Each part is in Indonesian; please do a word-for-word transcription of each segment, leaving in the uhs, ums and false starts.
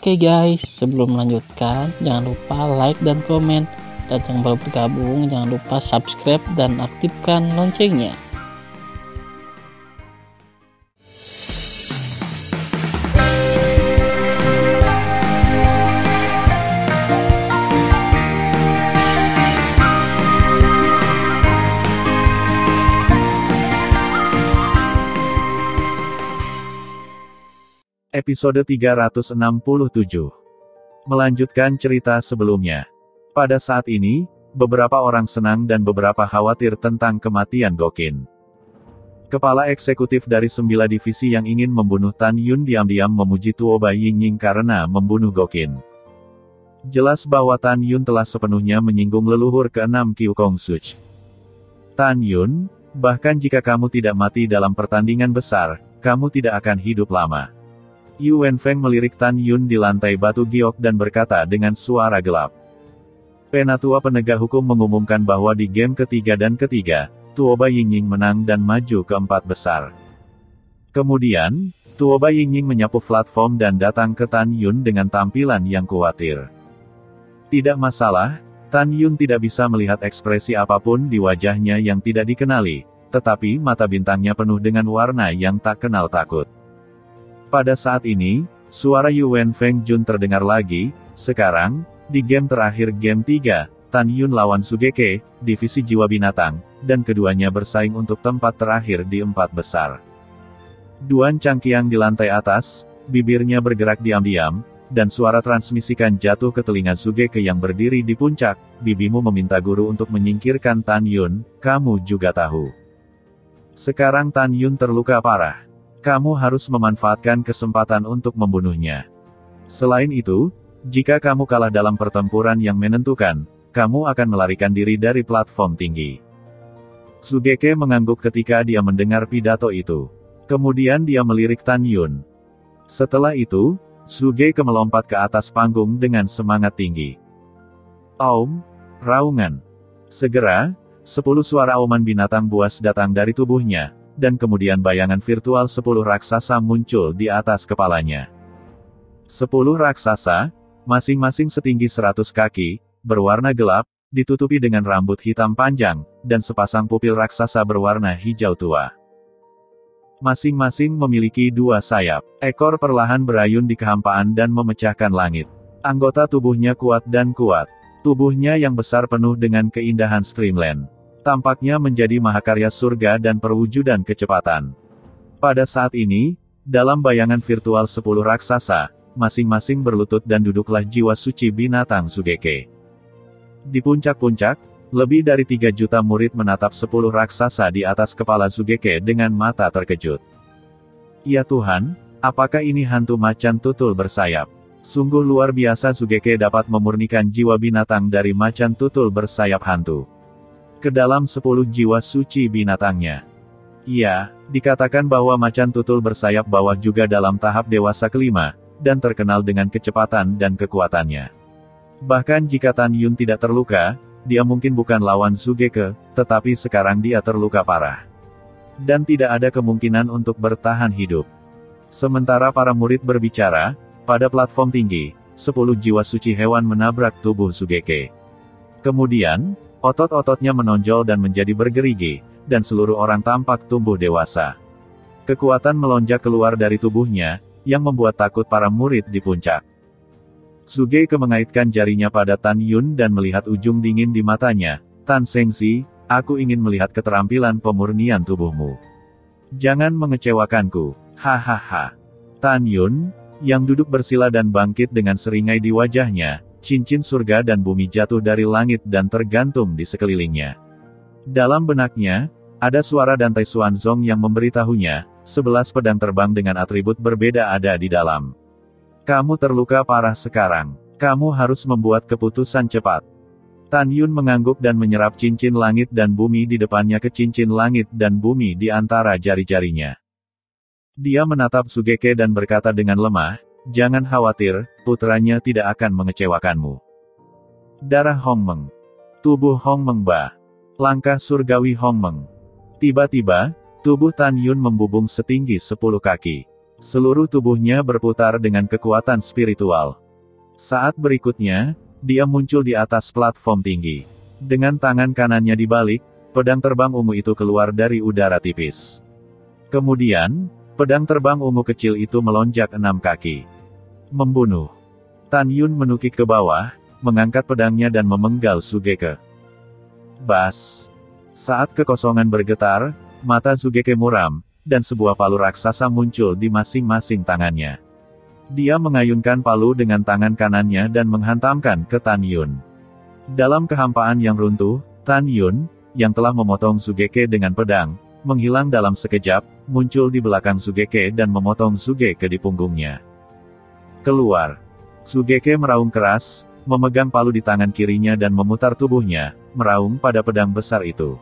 Oke guys, sebelum melanjutkan, jangan lupa like dan komen. Dan yang baru bergabung, jangan lupa subscribe dan aktifkan loncengnya. Episode tiga ratus enam puluh tujuh. Melanjutkan cerita sebelumnya. Pada saat ini, beberapa orang senang dan beberapa khawatir tentang kematian Gokin. Kepala eksekutif dari sembilan divisi yang ingin membunuh Tan Yun diam-diam memuji Tuoba Yingying karena membunuh Gokin. Jelas bahwa Tan Yun telah sepenuhnya menyinggung leluhur keenam Qiu Kongsuch. Tan Yun, bahkan jika kamu tidak mati dalam pertandingan besar, kamu tidak akan hidup lama. Yu Wenfeng melirik Tan Yun di lantai batu giok dan berkata dengan suara gelap. Penatua penegak hukum mengumumkan bahwa di game ketiga dan ketiga, Tuoba Yingying menang dan maju ke empat besar. Kemudian, Tuoba Yingying menyapu platform dan datang ke Tan Yun dengan tampilan yang khawatir. Tidak masalah, Tan Yun tidak bisa melihat ekspresi apapun di wajahnya yang tidak dikenali, tetapi mata bintangnya penuh dengan warna yang tak kenal takut. Pada saat ini, suara Yu Wenfeng Jun terdengar lagi. Sekarang, di game terakhir game tiga, Tan Yun lawan Sugeke, divisi jiwa binatang, dan keduanya bersaing untuk tempat terakhir di empat besar. Duan Changqiang di lantai atas, bibirnya bergerak diam-diam, dan suara transmisikan jatuh ke telinga Sugeke yang berdiri di puncak. Bibimu meminta guru untuk menyingkirkan Tan Yun, kamu juga tahu. Sekarang Tan Yun terluka parah. Kamu harus memanfaatkan kesempatan untuk membunuhnya. Selain itu, jika kamu kalah dalam pertempuran yang menentukan, kamu akan melarikan diri dari platform tinggi. Sugeke mengangguk ketika dia mendengar pidato itu. Kemudian dia melirik Tan Yun. Setelah itu, Sugeke melompat ke atas panggung dengan semangat tinggi. Aum, raungan. Segera, sepuluh suara auman binatang buas datang dari tubuhnya. Dan kemudian bayangan virtual sepuluh raksasa muncul di atas kepalanya. Sepuluh raksasa, masing-masing setinggi seratus kaki, berwarna gelap, ditutupi dengan rambut hitam panjang, dan sepasang pupil raksasa berwarna hijau tua. Masing-masing memiliki dua sayap. Ekor perlahan berayun di kehampaan dan memecahkan langit. Anggota tubuhnya kuat dan kuat. Tubuhnya yang besar penuh dengan keindahan streamline. Tampaknya menjadi mahakarya surga dan perwujudan kecepatan. Pada saat ini, dalam bayangan virtual sepuluh raksasa, masing-masing berlutut dan duduklah jiwa suci binatang Sugeke. Di puncak-puncak, lebih dari tiga juta murid menatap sepuluh raksasa di atas kepala Sugeke dengan mata terkejut. Ya Tuhan, apakah ini hantu macan tutul bersayap? Sungguh luar biasa Sugeke dapat memurnikan jiwa binatang dari macan tutul bersayap hantu ke dalam sepuluh jiwa suci binatangnya. Iya, dikatakan bahwa macan tutul bersayap bawah juga dalam tahap dewasa kelima, dan terkenal dengan kecepatan dan kekuatannya. Bahkan jika Tan Yun tidak terluka, dia mungkin bukan lawan Sugeke, tetapi sekarang dia terluka parah. Dan tidak ada kemungkinan untuk bertahan hidup. Sementara para murid berbicara, pada platform tinggi, sepuluh jiwa suci hewan menabrak tubuh Sugeke. Kemudian, otot-ototnya menonjol dan menjadi bergerigi, dan seluruh orang tampak tumbuh dewasa. Kekuatan melonjak keluar dari tubuhnya, yang membuat takut para murid di puncak. Sugeke mengaitkan jarinya pada Tan Yun dan melihat ujung dingin di matanya. Tan Sengsi, aku ingin melihat keterampilan pemurnian tubuhmu. Jangan mengecewakanku. Hahaha. Tan Yun, yang duduk bersila dan bangkit dengan seringai di wajahnya, cincin surga dan bumi jatuh dari langit dan tergantung di sekelilingnya. Dalam benaknya, ada suara Dantai Xuanzong yang memberitahunya, sebelas pedang terbang dengan atribut berbeda ada di dalam. Kamu terluka parah sekarang. Kamu harus membuat keputusan cepat. Tan Yun mengangguk dan menyerap cincin langit dan bumi di depannya ke cincin langit dan bumi di antara jari-jarinya. Dia menatap Sugeke dan berkata dengan lemah, jangan khawatir, putranya tidak akan mengecewakanmu. Darah Hongmeng. Tubuh Hongmeng Ba. Langkah surgawi Hongmeng. Tiba-tiba, tubuh Tan Yun membubung setinggi sepuluh kaki. Seluruh tubuhnya berputar dengan kekuatan spiritual. Saat berikutnya, dia muncul di atas platform tinggi. Dengan tangan kanannya dibalik, pedang terbang ungu itu keluar dari udara tipis. Kemudian, pedang terbang ungu kecil itu melonjak enam kaki. Membunuh. Tan Yun menukik ke bawah, mengangkat pedangnya dan memenggal Sugeke. Bas. Saat kekosongan bergetar, mata Sugeke muram, dan sebuah palu raksasa muncul di masing-masing tangannya. Dia mengayunkan palu dengan tangan kanannya dan menghantamkan ke Tan Yun. Dalam kehampaan yang runtuh, Tan Yun, yang telah memotong Sugeke dengan pedang, menghilang dalam sekejap, muncul di belakang Sugeke dan memotong Sugeke di punggungnya. Keluar. Sugeke meraung keras, memegang palu di tangan kirinya dan memutar tubuhnya, meraung pada pedang besar itu.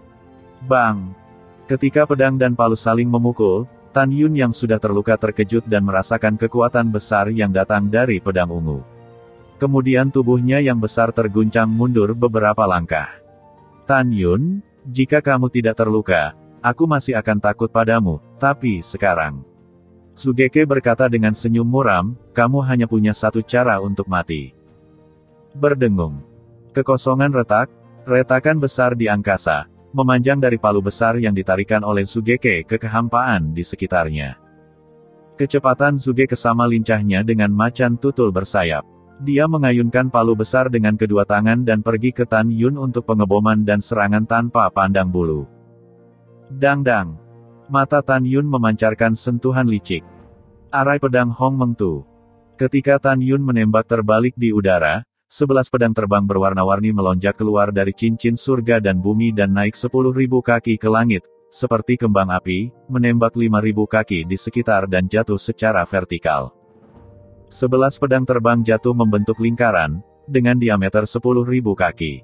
Bang! Ketika pedang dan palu saling memukul, Tan Yun yang sudah terluka terkejut dan merasakan kekuatan besar yang datang dari pedang ungu. Kemudian tubuhnya yang besar terguncang mundur beberapa langkah. Tan Yun, jika kamu tidak terluka, aku masih akan takut padamu, tapi sekarang. Sugeke berkata dengan senyum muram, kamu hanya punya satu cara untuk mati. Berdengung. Kekosongan retak, retakan besar di angkasa, memanjang dari palu besar yang ditarikan oleh Sugeke ke kehampaan di sekitarnya. Kecepatan Sugeke sama lincahnya dengan macan tutul bersayap. Dia mengayunkan palu besar dengan kedua tangan dan pergi ke Tan Yun untuk pengeboman dan serangan tanpa pandang bulu. Dang-dang. Mata Tan Yun memancarkan sentuhan licik. Arai pedang Hong Meng Tu. Ketika Tan Yun menembak terbalik di udara, sebelas pedang terbang berwarna-warni melonjak keluar dari cincin surga dan bumi dan naik sepuluh ribu kaki ke langit, seperti kembang api, menembak lima ribu kaki di sekitar dan jatuh secara vertikal. Sebelas pedang terbang jatuh membentuk lingkaran, dengan diameter sepuluh ribu kaki.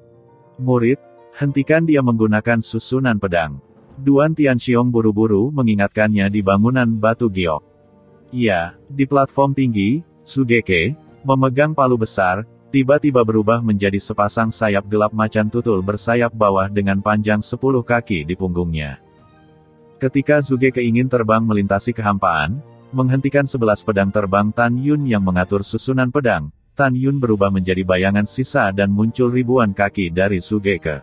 Murid, hentikan dia menggunakan susunan pedang. Duan Tianxiong buru-buru mengingatkannya di bangunan batu giok. Iya, di platform tinggi, Sugeke, memegang palu besar, tiba-tiba berubah menjadi sepasang sayap gelap macan tutul bersayap bawah dengan panjang sepuluh kaki di punggungnya. Ketika Sugeke ingin terbang melintasi kehampaan, menghentikan sebelas pedang terbang Tan Yun yang mengatur susunan pedang, Tan Yun berubah menjadi bayangan sisa dan muncul ribuan kaki dari Sugeke.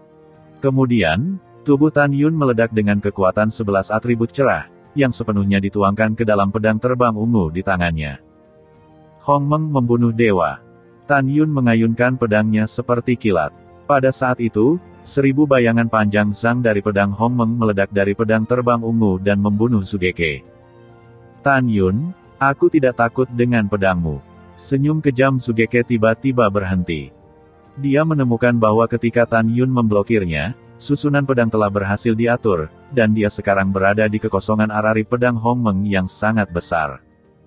Kemudian, tubuh Tan Yun meledak dengan kekuatan sebelas atribut cerah, yang sepenuhnya dituangkan ke dalam pedang terbang ungu di tangannya. Hong Meng membunuh dewa. Tan Yun mengayunkan pedangnya seperti kilat. Pada saat itu, seribu bayangan panjang zang dari pedang Hong Meng meledak dari pedang terbang ungu dan membunuh Sugeke. Tan Yun, aku tidak takut dengan pedangmu. Senyum kejam Sugeke tiba-tiba berhenti. Dia menemukan bahwa ketika Tan Yun memblokirnya, susunan pedang telah berhasil diatur, dan dia sekarang berada di kekosongan arari pedang Hong Meng yang sangat besar.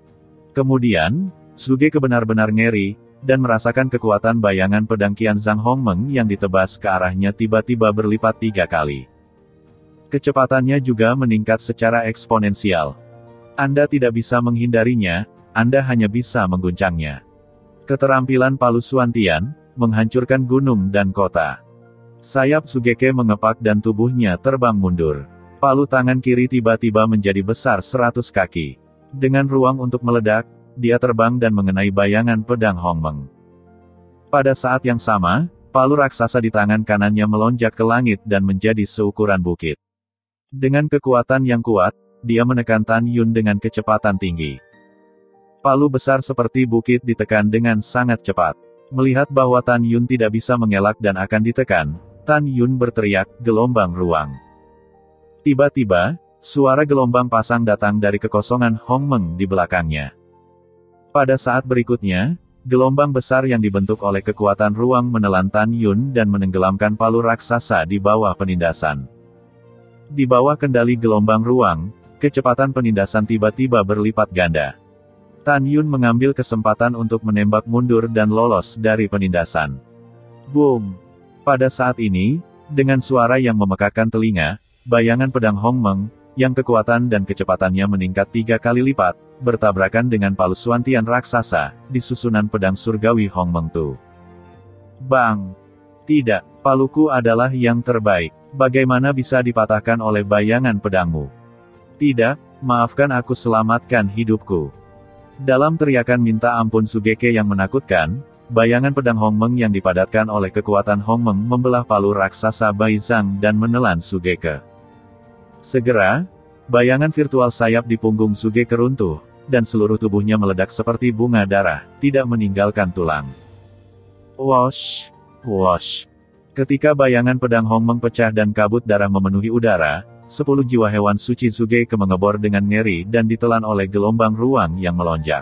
Kemudian, Sugeke benar-benar ngeri, dan merasakan kekuatan bayangan pedang Qianzhang Hong Meng yang ditebas ke arahnya tiba-tiba berlipat tiga kali. Kecepatannya juga meningkat secara eksponensial. Anda tidak bisa menghindarinya, Anda hanya bisa mengguncangnya. Keterampilan palu Suantian, menghancurkan gunung dan kota. Sayap Sugeke mengepak dan tubuhnya terbang mundur. Palu tangan kiri tiba-tiba menjadi besar seratus kaki. Dengan ruang untuk meledak, dia terbang dan mengenai bayangan pedang Hong Meng. Pada saat yang sama, palu raksasa di tangan kanannya melonjak ke langit dan menjadi seukuran bukit. Dengan kekuatan yang kuat, dia menekan Tan Yun dengan kecepatan tinggi. Palu besar seperti bukit ditekan dengan sangat cepat. Melihat bahwa Tan Yun tidak bisa mengelak dan akan ditekan, Tan Yun berteriak, gelombang ruang. Tiba-tiba, suara gelombang pasang datang dari kekosongan Hong Meng di belakangnya. Pada saat berikutnya, gelombang besar yang dibentuk oleh kekuatan ruang menelan Tan Yun dan menenggelamkan palu raksasa di bawah penindasan. Di bawah kendali gelombang ruang, kecepatan penindasan tiba-tiba berlipat ganda. Tan Yun mengambil kesempatan untuk menembak mundur dan lolos dari penindasan. Boom! Pada saat ini, dengan suara yang memekakkan telinga, bayangan pedang Hong Meng, yang kekuatan dan kecepatannya meningkat tiga kali lipat, bertabrakan dengan palu Suantian raksasa, di susunan pedang surgawi Hong Meng Tu. Bang! Tidak, paluku adalah yang terbaik. Bagaimana bisa dipatahkan oleh bayangan pedangmu? Tidak, maafkan aku, selamatkan hidupku. Dalam teriakan minta ampun Sugeke yang menakutkan, bayangan pedang Hongmeng yang dipadatkan oleh kekuatan Hongmeng membelah palu raksasa Bai Zhang dan menelan Sugeke. Segera, bayangan virtual sayap di punggung Sugeke runtuh, dan seluruh tubuhnya meledak seperti bunga darah, tidak meninggalkan tulang. Wosh, wosh. Ketika bayangan pedang Hongmeng pecah dan kabut darah memenuhi udara, sepuluh jiwa hewan suci Sugeke mengebor dengan ngeri dan ditelan oleh gelombang ruang yang melonjak.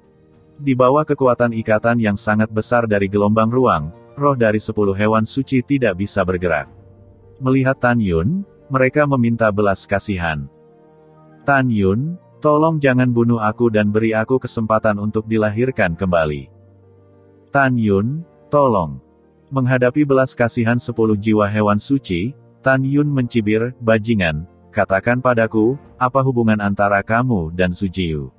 Di bawah kekuatan ikatan yang sangat besar dari gelombang ruang, roh dari sepuluh hewan suci tidak bisa bergerak. Melihat Tan Yun, mereka meminta belas kasihan. Tan Yun, tolong jangan bunuh aku dan beri aku kesempatan untuk dilahirkan kembali. Tan Yun, tolong. Menghadapi belas kasihan sepuluh jiwa hewan suci, Tan Yun mencibir, bajingan, katakan padaku, apa hubungan antara kamu dan Sujiu?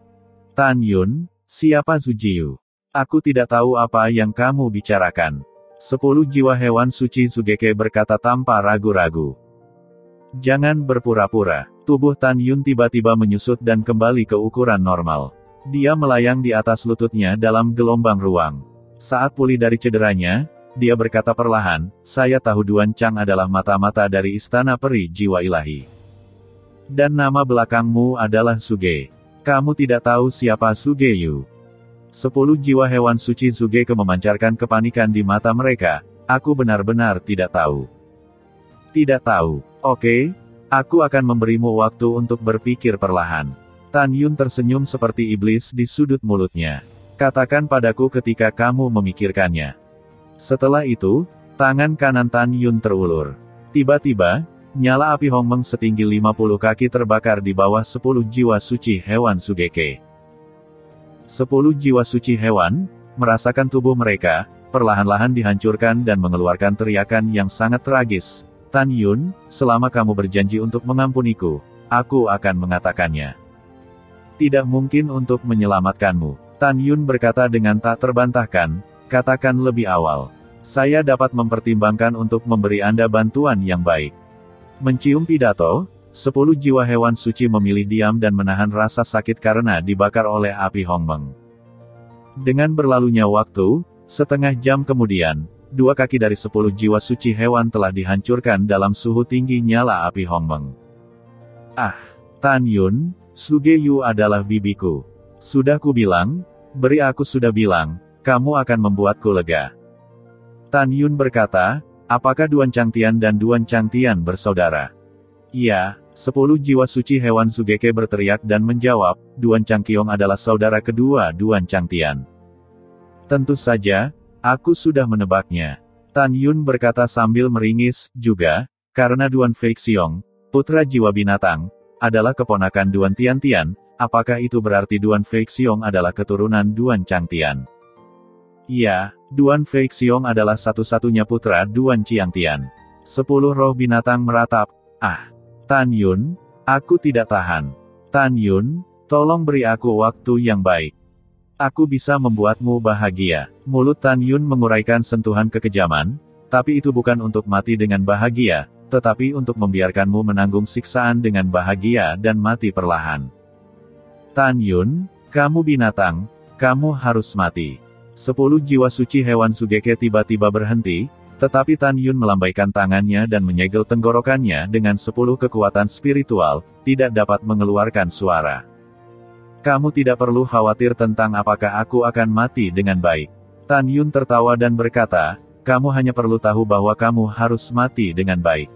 Tan Yun, siapa Sujiu? Aku tidak tahu apa yang kamu bicarakan. Sepuluh jiwa hewan suci Sugeke berkata tanpa ragu-ragu. Jangan berpura-pura. Tubuh Tan Yun tiba-tiba menyusut dan kembali ke ukuran normal. Dia melayang di atas lututnya dalam gelombang ruang. Saat pulih dari cederanya, dia berkata perlahan, saya tahu Duan Chang adalah mata-mata dari istana peri jiwa ilahi. Dan nama belakangmu adalah Suge. Kamu tidak tahu siapa Suge Yu. Sepuluh jiwa hewan suci Sugeke memancarkan kepanikan di mata mereka. Aku benar-benar tidak tahu. Tidak tahu. Oke, aku akan memberimu waktu untuk berpikir perlahan. Tan Yun tersenyum seperti iblis di sudut mulutnya. Katakan padaku ketika kamu memikirkannya. Setelah itu, tangan kanan Tan Yun terulur. Tiba-tiba, nyala api Hongmeng setinggi lima puluh kaki terbakar di bawah sepuluh jiwa suci hewan Sugeke. Sepuluh jiwa suci hewan, merasakan tubuh mereka, perlahan-lahan dihancurkan dan mengeluarkan teriakan yang sangat tragis. Tan Yun, selama kamu berjanji untuk mengampuniku, aku akan mengatakannya. Tidak mungkin untuk menyelamatkanmu. Tan Yun berkata dengan tak terbantahkan, katakan lebih awal. Saya dapat mempertimbangkan untuk memberi Anda bantuan yang baik. Mencium pidato, sepuluh jiwa hewan suci memilih diam dan menahan rasa sakit karena dibakar oleh api Hongmeng. Dengan berlalunya waktu, setengah jam kemudian, dua kaki dari sepuluh jiwa suci hewan telah dihancurkan dalam suhu tinggi nyala api Hongmeng. Ah, Tan Yun, Suge Yu adalah bibiku. Sudah ku bilang, beri aku sudah bilang, kamu akan membuatku lega. Tan Yun berkata, apakah Duan Changtian dan Duan Changtian bersaudara? Iya, sepuluh jiwa suci hewan Sugeke berteriak dan menjawab, Duan Changqiong adalah saudara kedua Duan Changtian. Tentu saja, aku sudah menebaknya. Tan Yun berkata sambil meringis, juga, karena Duan Feixiong, putra jiwa binatang, adalah keponakan Duan Tiantian, apakah itu berarti Duan Feixiong adalah keturunan Duan Changtian? Iya, Duan Feixiong adalah satu-satunya putra Duan Qiangtian. Sepuluh roh binatang meratap. Ah, Tan Yun, aku tidak tahan. Tan Yun, tolong beri aku waktu yang baik. Aku bisa membuatmu bahagia. Mulut Tan Yun menguraikan sentuhan kekejaman, tapi itu bukan untuk mati dengan bahagia, tetapi untuk membiarkanmu menanggung siksaan dengan bahagia dan mati perlahan. Tan Yun, kamu binatang, kamu harus mati. Sepuluh jiwa suci hewan Sugeke tiba-tiba berhenti, tetapi Tan Yun melambaikan tangannya dan menyegel tenggorokannya dengan sepuluh kekuatan spiritual, tidak dapat mengeluarkan suara. Kamu tidak perlu khawatir tentang apakah aku akan mati dengan baik. Tan Yun tertawa dan berkata, kamu hanya perlu tahu bahwa kamu harus mati dengan baik.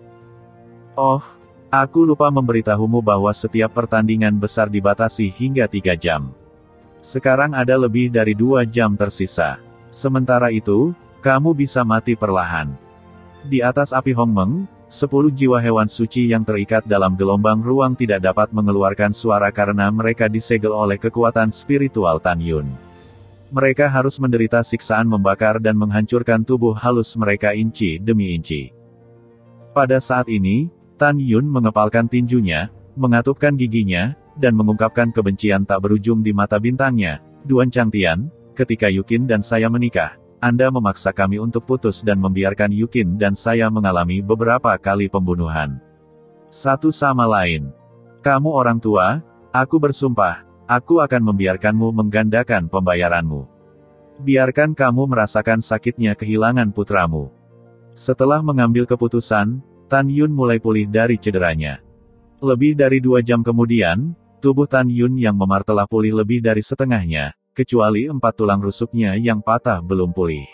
Oh, aku lupa memberitahumu bahwa setiap pertandingan besar dibatasi hingga tiga jam. Sekarang ada lebih dari dua jam tersisa. Sementara itu, kamu bisa mati perlahan. Di atas api Hongmeng, sepuluh jiwa hewan suci yang terikat dalam gelombang ruang tidak dapat mengeluarkan suara karena mereka disegel oleh kekuatan spiritual Tan Yun. Mereka harus menderita siksaan membakar dan menghancurkan tubuh halus mereka inci demi inci. Pada saat ini, Tan Yun mengepalkan tinjunya, mengatupkan giginya, dan mengungkapkan kebencian tak berujung di mata bintangnya. Duan Changtian, ketika Yukin dan saya menikah, Anda memaksa kami untuk putus dan membiarkan Yukin dan saya mengalami beberapa kali pembunuhan. Satu sama lain. Kamu orang tua, aku bersumpah, aku akan membiarkanmu menggandakan pembayaranmu. Biarkan kamu merasakan sakitnya kehilangan putramu. Setelah mengambil keputusan, Tan Yun mulai pulih dari cederanya. Lebih dari dua jam kemudian, tubuh Tan Yun yang memar telah pulih lebih dari setengahnya, kecuali empat tulang rusuknya yang patah belum pulih.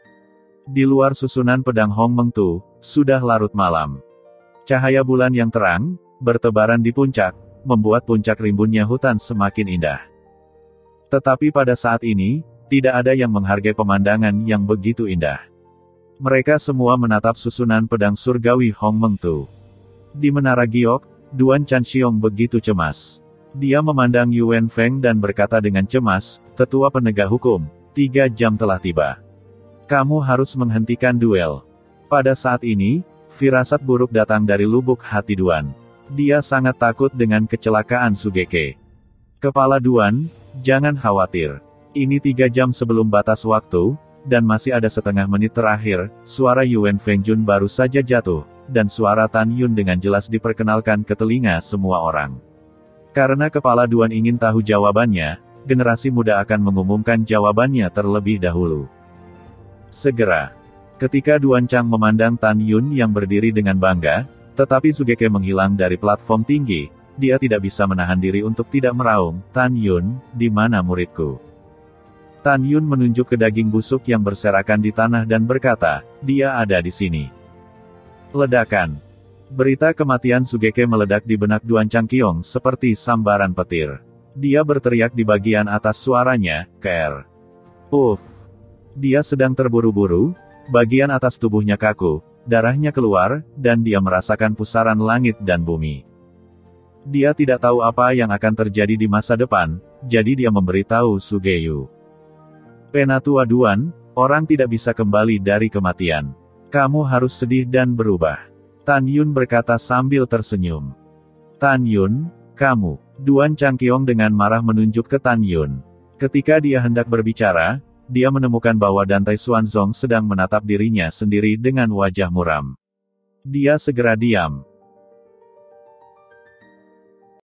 Di luar susunan pedang Hong Meng Tu, sudah larut malam. Cahaya bulan yang terang, bertebaran di puncak, membuat puncak rimbunnya hutan semakin indah. Tetapi pada saat ini, tidak ada yang menghargai pemandangan yang begitu indah. Mereka semua menatap susunan pedang surgawi Hong Meng Tu. Di menara giok, Duan Chanxiong begitu cemas. Dia memandang Yuan Feng dan berkata dengan cemas, "Tetua penegak hukum, tiga jam telah tiba. Kamu harus menghentikan duel." Pada saat ini, firasat buruk datang dari lubuk hati Duan. Dia sangat takut dengan kecelakaan Sugeke. "Kepala Duan, jangan khawatir. Ini tiga jam sebelum batas waktu, dan masih ada setengah menit terakhir." Suara Yuan Fengjun baru saja jatuh, dan suara Tan Yun dengan jelas diperkenalkan ke telinga semua orang. Karena kepala Duan ingin tahu jawabannya, generasi muda akan mengumumkan jawabannya terlebih dahulu. Segera. Ketika Duan Chang memandang Tan Yun yang berdiri dengan bangga, tetapi Sugeke menghilang dari platform tinggi, dia tidak bisa menahan diri untuk tidak meraung, "Tan Yun, di mana muridku?" Tan Yun menunjuk ke daging busuk yang berserakan di tanah dan berkata, "Dia ada di sini." Ledakan. Berita kematian Sugeke meledak di benak Duan Changqiong seperti sambaran petir. Dia berteriak di bagian atas suaranya, "Ker." Uff. Dia sedang terburu-buru, bagian atas tubuhnya kaku, darahnya keluar, dan dia merasakan pusaran langit dan bumi. Dia tidak tahu apa yang akan terjadi di masa depan, jadi dia memberitahu Sugeyu. "Penatua Duan, orang tidak bisa kembali dari kematian. Kamu harus sedih dan berubah." Tan Yun berkata sambil tersenyum. "Tan Yun, kamu." Duan Changqiong dengan marah menunjuk ke Tan Yun. Ketika dia hendak berbicara, dia menemukan bahwa Dantai Xuanzong sedang menatap dirinya sendiri dengan wajah muram. Dia segera diam.